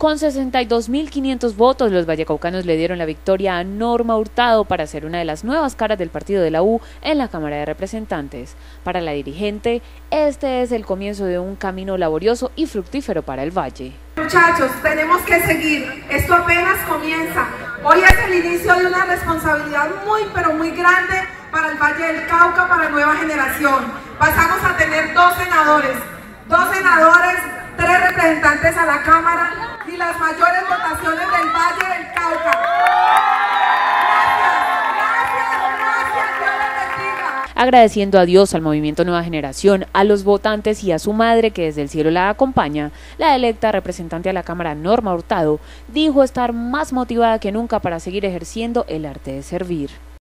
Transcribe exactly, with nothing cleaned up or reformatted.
Con sesenta y dos mil quinientos votos, los vallecaucanos le dieron la victoria a Norma Hurtado para ser una de las nuevas caras del partido de la U en la Cámara de Representantes. Para la dirigente, este es el comienzo de un camino laborioso y fructífero para el Valle. Muchachos, tenemos que seguir, esto apenas comienza. Hoy es el inicio de una responsabilidad muy, pero muy grande para el Valle del Cauca, para la nueva generación. Pasamos a tener dos senadores, dos senadores, tres representantes a la Cámara y las mayores votaciones del Valle del Cauca. Agradeciendo a Dios, al movimiento Nueva Generación, a los votantes y a su madre que desde el cielo la acompaña, la electa representante a la Cámara Norma Hurtado dijo estar más motivada que nunca para seguir ejerciendo el arte de servir.